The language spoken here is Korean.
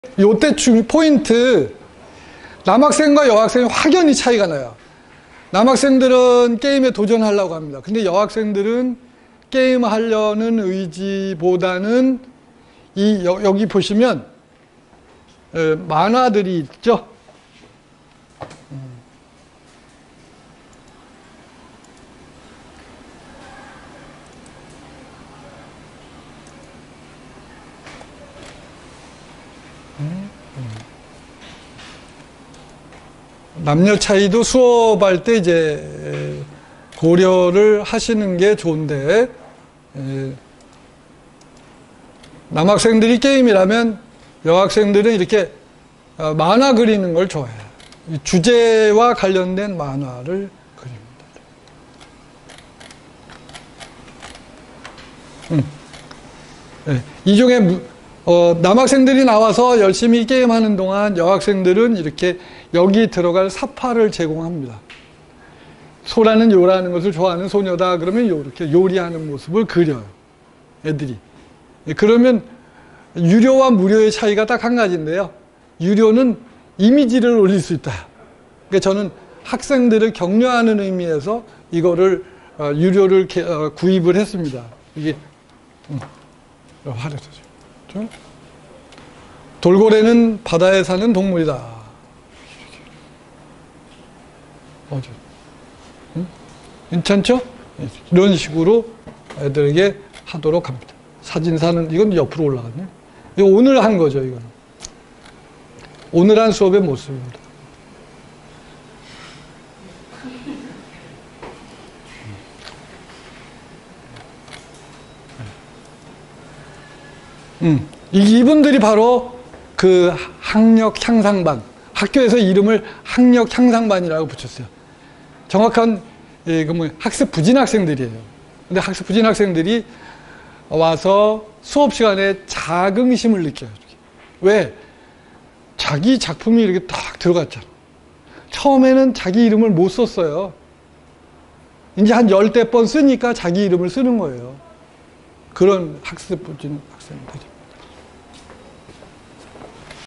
요때 포인트, 남학생과 여학생이 확연히 차이가 나요. 남학생들은 게임에 도전하려고 합니다. 근데 여학생들은 게임하려는 의지보다는 여기 보시면 만화들이 있죠. 남녀 차이도 수업할 때 이제 고려를 하시는 게 좋은데, 남학생들이 게임이라면 여학생들은 이렇게 만화 그리는 걸 좋아해요. 주제와 관련된 만화를 그립니다. 이 중에 남학생들이 나와서 열심히 게임하는 동안 여학생들은 이렇게 여기 들어갈 사파를 제공합니다. 소라는 요라는 것을 좋아하는 소녀다 그러면 이렇게 요리하는 모습을 그려요. 애들이. 그러면 유료와 무료의 차이가 딱 한 가지인데요. 유료는 이미지를 올릴 수 있다. 그러니까 저는 학생들을 격려하는 의미에서 이거를 유료를 구입을 했습니다. 이게 화려하죠. 돌고래는 바다에 사는 동물이다. 괜찮죠? 이런 식으로 애들에게 하도록 합니다. 사진사는, 이건 옆으로 올라갔네. 이거 오늘 한 거죠, 이거는. 오늘 한 수업의 모습입니다. 이분들이 바로 그 학력 향상반, 학교에서 이름을 학력 향상반이라고 붙였어요. 정확한 학습 부진 학생들이에요. 근데 학습 부진 학생들이 와서 수업 시간에 자긍심을 느껴요. 왜? 자기 작품이 이렇게 딱 들어갔잖아. 처음에는 자기 이름을 못 썼어요. 이제 한 10대 번 쓰니까 자기 이름을 쓰는 거예요. 그런 학습 부진 학생들이.